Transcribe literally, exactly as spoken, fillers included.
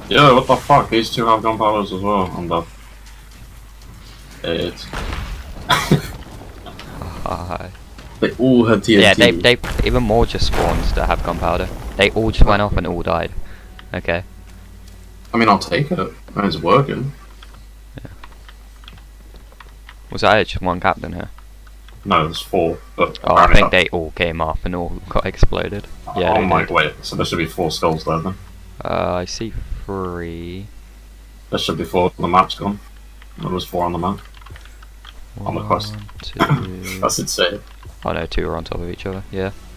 Yeah, what the fuck? These two have gunpowders as well. I'm the idiots. Hi. They all had T N T. Yeah, they they even more just spawns that have gunpowder. They all just went off and all died. Okay. I mean, I'll take it. I mean, it's working. Yeah. Was that just one captain here? No, there's four. But Oh, I think they all came up and all got exploded. Yeah. Oh my, wait. So there should be four skulls there then. Uh, I see three. There should be four. The map's gone. There was four on the map. One, On the quest. two. That's insane. Oh no, two are on top of each other. Yeah.